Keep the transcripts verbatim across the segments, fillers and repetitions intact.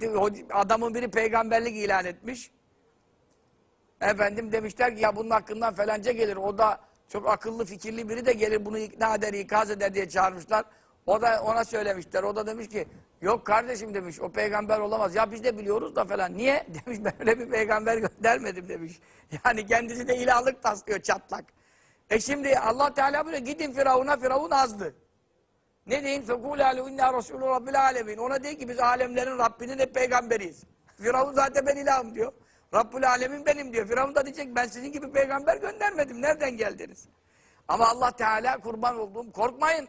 adamın biri peygamberlik ilan etmiş. Efendim demişler ki ya bunun hakkından falanca gelir. O da çok akıllı fikirli biri de gelir bunu ikna eder, ikaz eder diye çağırmışlar. O da ona söylemişler. O da demiş ki yok kardeşim demiş o peygamber olamaz. Ya biz de biliyoruz da falan. Niye? Demiş ben öyle bir peygamber göndermedim demiş. Yani kendisi de ilahlık taslıyor çatlak. E şimdi Allah Teala böyle gidin Firavun'a, Firavun azdı. Ne deyin? فَقُولَ عَلُوا اِنَّا رَسُولُ رَبِّ الْعَالَمِينَ. Ona deyin ki biz alemlerin Rabbinin hep peygamberiyiz. Firavun zaten ben ilahım diyor. Rabbül Alemin benim diyor. Firavun da diyecek ben sizin gibi peygamber göndermedim. Nereden geldiniz? Ama Allah Teala kurban olduğum korkmayın.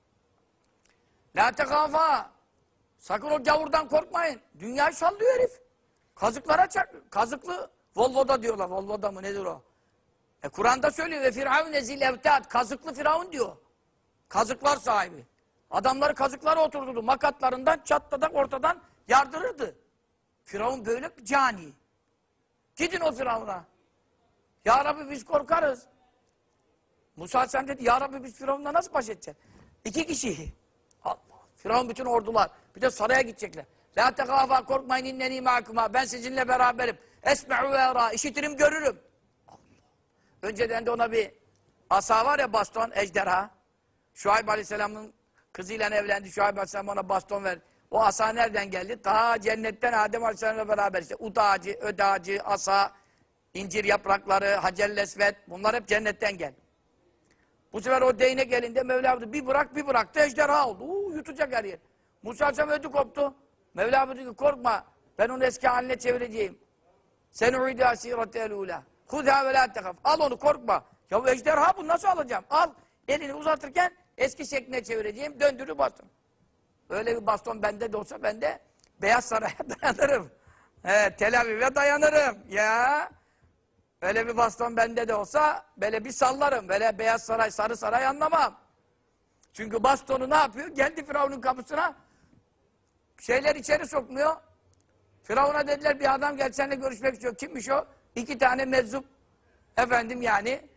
La tekâfâ. Sakın o gavurdan korkmayın. Dünyayı sallıyor herif. Kazıklara çak. Kazıklı Volvo'da diyorlar. Volvo'da mı nedir o? E Kur'an'da söylüyor ve firavun zil evtad. Kazıklı Firavun diyor. Kazıklar sahibi. Adamları kazıklara oturturdu. Makatlarından çatladak ortadan yardırırdı. Firavun böyle bir cani. Gidin o Firavun'a. Ya Rabbi biz korkarız. Musa Aleyhisselam dedi ya Rabbi biz Firavun'la nasıl baş edeceğiz? İki kişi. Allah. Firavun bütün ordular. Bir de saraya gidecekler. La tekâfâ korkmayın inneni mâkuma. Ben sizinle beraberim. Esme'u ve erâ. İşitirim görürüm. Allah. Önceden de ona bir asa var ya baston ejderha. Şuayb Aleyhisselam'ın kızıyla evlendi. Şuayb Aleyhisselam ona baston verdi. O asa nereden geldi? Ta cennetten Adem Aleyhisselam'la beraber işte ut ağacı, öd ağacı, asa, incir yaprakları, hacellesvet bunlar hep cennetten geldi. Bu sefer o değnek elinde Mevla bir bırak bir bıraktı ejderha oldu. Uuu yutacak her yer. Musa Aleyhisselam ödü koptu. Mevla dedi ki korkma ben onu eski haline çevireceğim. Sen u'idâ sîrete elûlâ. Khudhâ ve lâ tehaf. Al onu korkma. Ya bu ejderha bunu nasıl alacağım? Al elini uzatırken eski şekline çevireceğim. Döndürü baston. Öyle bir baston bende de olsa ben de Beyaz Saray'a dayanırım. He, Tel Aviv'e dayanırım. Ya öyle bir baston bende de olsa böyle bir sallarım. Böyle Beyaz Saray, Sarı Saray anlamam. Çünkü bastonu ne yapıyor? Geldi Firavun'un kapısına. Şeyler içeri sokmuyor. Firavun'a dediler bir adam geldi seninle görüşmek istiyor. Kimmiş o? İki tane meczup efendim yani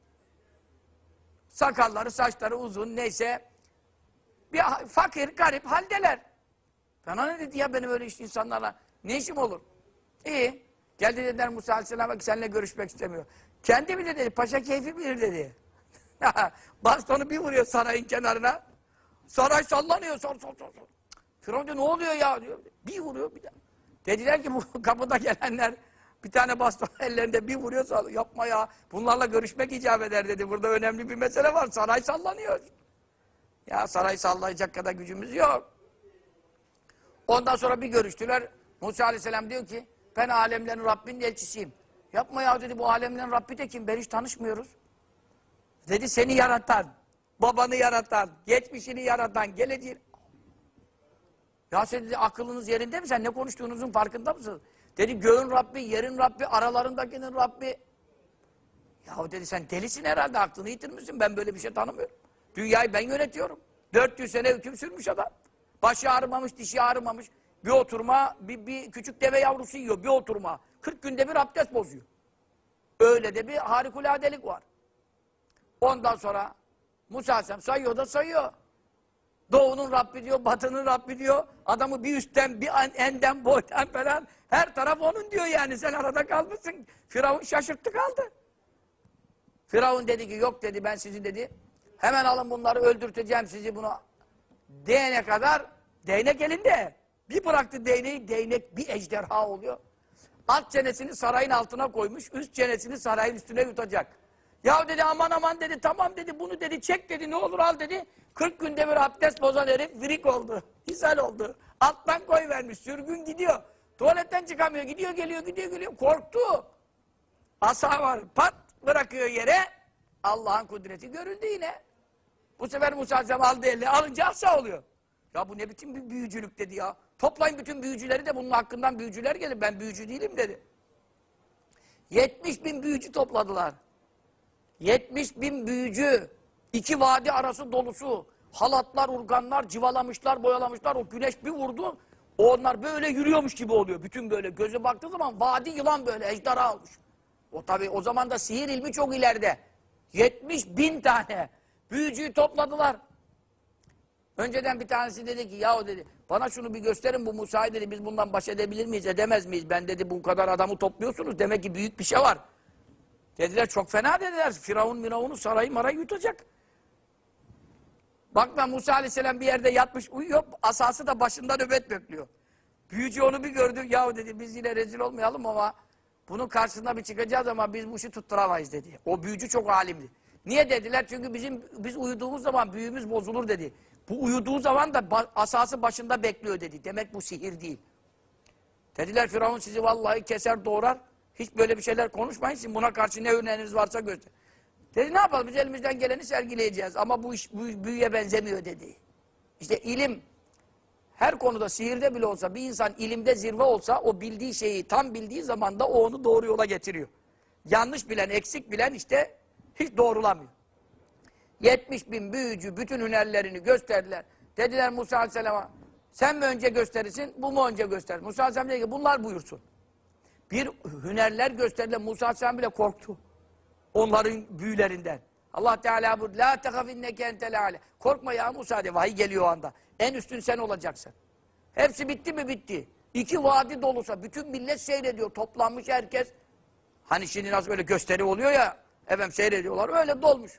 sakalları, saçları uzun neyse bir fakir, garip haldeler. Bana ne dedi ya benim öyle işte insanlarla ne işim olur? İyi. Geldi dediler Musa Aleyhisselam'a ki seninle görüşmek istemiyor. Kendi bilir dedi. Paşa keyfi bilir dedi. Bastonu bir vuruyor sarayın kenarına. Saray sallanıyor. Sor, sor, sor, sor. Firavun diyor ne oluyor ya diyor. Bir vuruyor bir daha. Dediler ki bu kapıda gelenler bir tane baston ellerinde bir vuruyor sallıyor. Yapma ya. Bunlarla görüşmek icap eder dedi. Burada önemli bir mesele var. Saray sallanıyor. Ya saray sallayacak kadar gücümüz yok. Ondan sonra bir görüştüler. Musa Aleyhisselam diyor ki ben alemlerin Rabbinin elçisiyim. Yapma ya dedi bu alemlerin Rabbi de kim? Ben hiç tanışmıyoruz. Dedi seni yaratan, babanı yaratan, geçmişini yaratan, geleceğini. Ya sen dedi akıllınız yerinde mi? Sen ne konuştuğunuzun farkında mısın? Dedi göğün Rabbi, yerin Rabbi, aralarındakinin Rabbi. Ya dedi sen delisin herhalde aklını yitirmişsin. Ben böyle bir şey tanımıyorum. Dünyayı ben yönetiyorum. dört yüz sene hüküm sürmüş adam. Başı ağrımamış, dişi ağrımamış. Bir oturma, bir, bir küçük deve yavrusu yiyor. Bir oturma. kırk günde bir abdest bozuyor. Öyle de bir harikuladelik var. Ondan sonra Musa Aleyhisselam sayıyor da sayıyor. Doğunun Rabbi diyor, batının Rabbi diyor. Adamı bir üstten, bir enden, boydan falan. Her taraf onun diyor yani. Sen arada kalmışsın. Firavun şaşırttı kaldı. Firavun dedi ki yok dedi ben sizi dedi. Hemen alın bunları öldürteceğim sizi bunu. Değene kadar değnek elinde. Bir bıraktı değneği, değnek bir ejderha oluyor. Alt çenesini sarayın altına koymuş, üst çenesini sarayın üstüne yutacak. Ya dedi aman aman dedi, tamam dedi, bunu dedi, çek dedi, ne olur al dedi. kırk günde bir abdest bozan herif virik oldu, ishal oldu. Alttan koyvermiş, sürgün gidiyor. Tuvaletten çıkamıyor, gidiyor geliyor, gidiyor geliyor, korktu. Asa var, pat bırakıyor yere, Allah'ın kudreti göründü yine. Bu sefer Musa Aleyhisselam aldı eline, alınca asa oluyor. Ya bu ne biçim bir büyücülük dedi ya. Toplayın bütün büyücüleri de bunun hakkından büyücüler gelir. Ben büyücü değilim dedi. yetmiş bin büyücü topladılar. yetmiş bin büyücü. İki vadi arası dolusu. Halatlar, urganlar, civalamışlar, boyalamışlar. O güneş bir vurdu. Onlar böyle yürüyormuş gibi oluyor. Bütün böyle göze baktığı zaman vadi yılan böyle ejderha olmuş. O tabii o zaman da sihir ilmi çok ileride. yetmiş bin tane büyücüyü topladılar. Önceden bir tanesi dedi ki yahu dedi bana şunu bir gösterin bu Musa'yı dedi biz bundan baş edebilir miyiz edemez miyiz? Ben dedi bu kadar adamı topluyorsunuz demek ki büyük bir şey var. Dediler çok fena dediler. Firavun Miravun'u sarayı marayı yutacak. Bakma Musa Aleyhisselam bir yerde yatmış uyuyor asası da başında nöbet bekliyor. Büyücü onu bir gördü yahu dedi biz yine rezil olmayalım ama bunun karşısına bir çıkacağız ama biz bu işi tutturamayız dedi. O büyücü çok alimdi. Niye dediler? Çünkü bizim biz uyuduğumuz zaman büyümüz bozulur dedi. Bu uyuduğu zaman da ba asası başında bekliyor dedi. Demek bu sihir değil. Dediler Firavun sizi vallahi keser doğrar. Hiç böyle bir şeyler konuşmayın. Şimdi buna karşı ne öneriniz varsa göster. Dedi ne yapalım biz elimizden geleni sergileyeceğiz. Ama bu iş bu büyüye benzemiyor dedi. İşte ilim her konuda sihirde bile olsa bir insan ilimde zirve olsa o bildiği şeyi tam bildiği zaman da o onu doğru yola getiriyor. Yanlış bilen, eksik bilen işte hiç doğrulamıyor. yetmiş bin büyücü bütün hünerlerini gösterdiler. Dediler Musa Aleyhisselam'a sen mi önce gösterirsin, bu mu önce gösterir? Musa Aleyhisselam dedi ki bunlar buyursun. Bir hünerler gösterdiler. Musa Aleyhisselam bile korktu. Onların büyülerinden. Allah Teala buyurdu. La tehafinneke entel âle. Korkma ya Musa diye. Vahiy geliyor o anda. En üstün sen olacaksın. Hepsi bitti mi? Bitti. İki vadi dolusa bütün millet seyrediyor. Toplanmış herkes. Hani şimdi nasıl böyle gösteri oluyor ya. Efendim seyrediyorlar. Öyle dolmuş.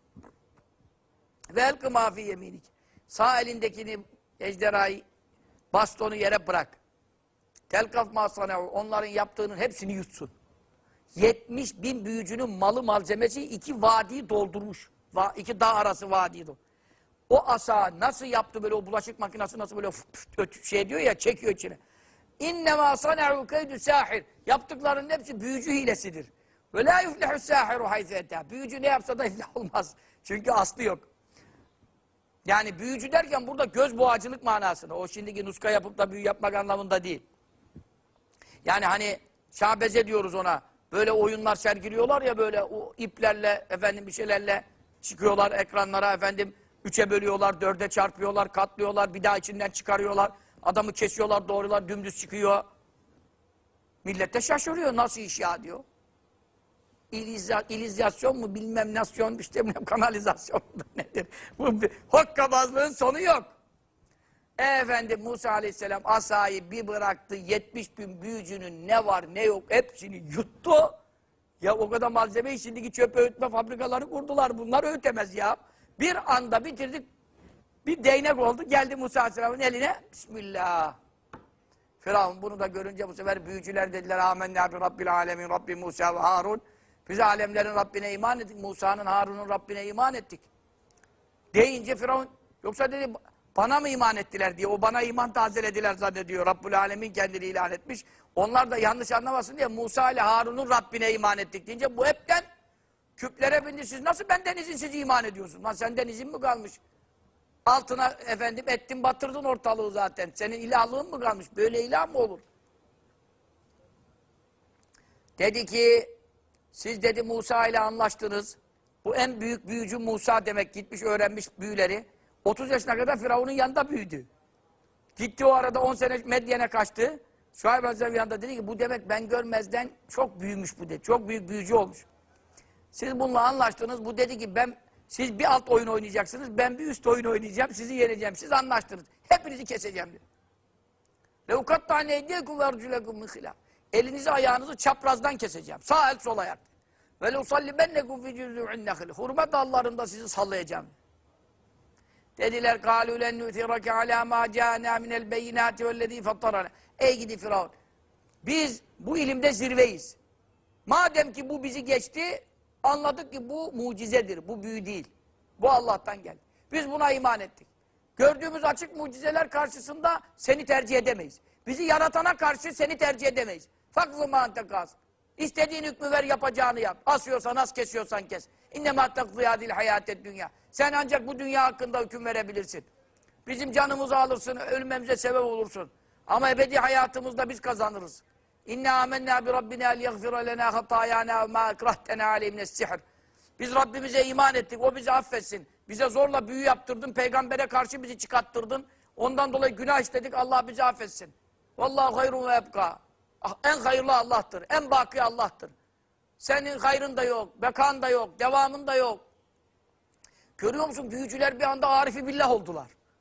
Ve elkı mafi yeminik. Sağ elindekini ejderhayı bastonu yere bırak. Telkaf masanehu. Onların yaptığının hepsini yutsun. yetmiş bin büyücünün malı malzemesi iki vadiyi doldurmuş. Va iki dağ arası vadiyi doldurmuş. O asa nasıl yaptı böyle o bulaşık makinesi nasıl böyle şey diyor ya çekiyor içine. İnnemâ sana'u keydü sâhir. Yaptıklarının hepsi büyücü hilesidir. Ve lâ yuflihu sâhiru haythu etâ. Büyücü ne yapsa da iflah olmaz. Çünkü aslı yok. Yani büyücü derken burada göz boğacılık manasında. O şimdiki nuska yapıp da büyü yapmak anlamında değil. Yani hani şabeze diyoruz ona. Böyle oyunlar sergiliyorlar ya böyle o iplerle efendim bir şeylerle çıkıyorlar ekranlara efendim. Üçe bölüyorlar, dörde çarpıyorlar, katlıyorlar, bir daha içinden çıkarıyorlar. Adamı kesiyorlar, doğrular, dümdüz çıkıyor. Millet de şaşırıyor. Nasıl iş ya diyor. İliza, ilizasyon mu bilmem nasyon işte bilmem kanalizasyon mu nedir? Bu hokkabazlığın sonu yok. E efendim Musa Aleyhisselam asayı bir bıraktı. yetmiş bin büyücünün ne var ne yok hepsini yuttu. Ya o kadar malzemeyi şimdiki çöp öğütme fabrikaları kurdular. Bunlar öğütemez ya. Bir anda bitirdik. Bir değnek oldu. Geldi Musa Aleyhisselam'ın eline. Bismillah. Firavun bunu da görünce bu sefer büyücüler dediler. Âmennâ bi Rabbil âlemin Rabbi Musa ve Harun. Biz alemlerin Rabbine iman ettik. Musa'nın Harun'un Rabbine iman ettik. Deyince Firavun yoksa dedi bana mı iman ettiler diye. O bana iman tazelediler zannediyor. Rabbul Alemin kendini ilan etmiş. Onlar da yanlış anlamasın diye Musa ile Harun'un Rabbine iman ettik deyince bu hepten küplere bindi. Siz nasıl benden izinsiz iman ediyorsun? Lan senden izin mi kalmış? Altına efendim ettin batırdın ortalığı zaten. Senin ilahlığın mı kalmış? Böyle ilah mı olur? Dedi ki siz dedi Musa ile anlaştınız. Bu en büyük büyücü Musa demek gitmiş öğrenmiş büyüleri. otuz yaşına kadar Firavun'un yanında büyüdü. Gitti o arada on sene Medyen'e kaçtı. Şuayb Aleyhisselam yanında dedi ki bu demek ben görmezden çok büyümüş bu dedi. Çok büyük büyücü olmuş. Siz bununla anlaştınız. Bu dedi ki ben siz bir alt oyun oynayacaksınız. Ben bir üst oyun oynayacağım. Sizi yeneceğim. Siz anlaştınız. Hepinizi keseceğim diyor. لَوْكَتَّعْنَ اَيْدِيكُمْ وَاَرْجُلَكُمْ مِنْ خِلَافٍ. Elinizi ayağınızı çaprazdan keseceğim. Sağ el sol ayak. وَلَوْصَلِّبَنَّكُمْ فِي جُزُوعِ النَّخِلِ. Hurma dallarında sizi sallayacağım. Dediler قَالُوا لَنْ نُؤْثِرَكَ عَلَى مَا جَاءَنَا مِنَ الْبَيِّنَاتِ وَالَّذ۪ي فَطَّرَنَا. Ey gidi Firavun. Biz bu ilimde zirveyiz. Madem ki bu bizi geçti, anladık ki bu mucizedir, bu büyü değil. Bu Allah'tan geldi. Biz buna iman ettik. Gördüğümüz açık mucizeler karşısında seni tercih edemeyiz. Bizi yaratana karşı seni tercih edemeyiz. Fakzı mantekas. İstediğin hükmü ver yapacağını yap. Asıyorsan as, kesiyorsan kes. İnnemâ takzıyâdil hayâted dünya. Sen ancak bu dünya hakkında hüküm verebilirsin. Bizim canımızı alırsın, ölmemize sebep olursun. Ama ebedi hayatımızda biz kazanırız. İnne amennâ bi rabbinâ liyaghfira lenâ hatâyânâ ve mâ ekrahtena aleyh mine's-sihr. Biz Rabbimize iman ettik, o bizi affetsin. Bize zorla büyü yaptırdın, peygambere karşı bizi çıkarttırdın. Ondan dolayı günah işledik, Allah bizi affetsin. Vallahu hayrun ve ebkâ. En hayırlı Allah'tır, en baki Allah'tır. Senin hayrın da yok, bekan da yok, devamın da yok. Görüyor musun? Büyücüler bir anda Arifi billah oldular.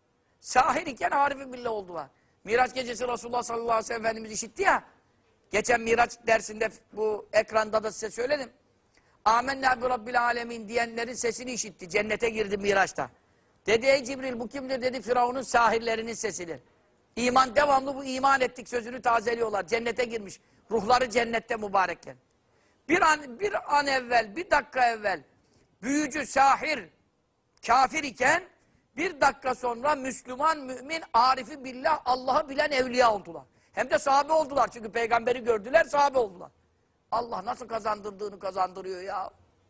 Sahir iken arifi billah oldular. Miraç gecesi Resulullah sallallahu aleyhi ve sellem Efendimiz işitti ya. Geçen Miraç dersinde bu ekranda da size söyledim. Âmennâ bi rabbil âlemin diyenlerin sesini işitti. Cennete girdi Miraç'ta. Dedi ey Cibril bu kimdir dedi, Firavun'un sahirlerinin sesidir. İman devamlı bu iman ettik sözünü tazeliyorlar. Cennete girmiş. Ruhları cennette mübarekler. Bir an, bir an evvel, bir dakika evvel büyücü, sahir, kafir iken bir dakika sonra Müslüman, mümin, arifi billah, Allah'ı bilen evliya oldular. Hem de sahabe oldular. Çünkü peygamberi gördüler, sahabe oldular. Allah nasıl kazandırdığını kazandırıyor ya.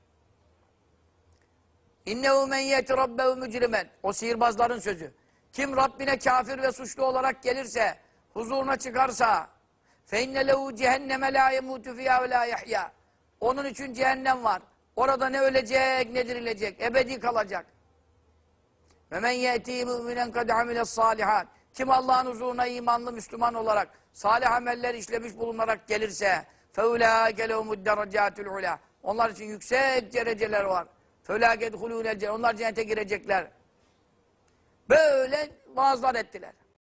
İnnehu men yeti rabbehu mücrimen. O sihirbazların sözü. Kim Rabbine kafir ve suçlu olarak gelirse, huzuruna çıkarsa fe inne lehu cehenneme la yemutu fiyâ ve la yahya. Onun için cehennem var. Orada ne ölecek, ne dirilecek. Ebedi kalacak. Ve men yeti müminen kad amiles salihat. Kim Allah'ın huzuruna imanlı Müslüman olarak salih ameller işlemiş bulunarak gelirse feulâke lehumud derecâtul ulâ. Onlar için yüksek dereceler var. Feulâke edhulûnel cennet. Onlar cennete girecekler. Böyle vaazlar ettiler.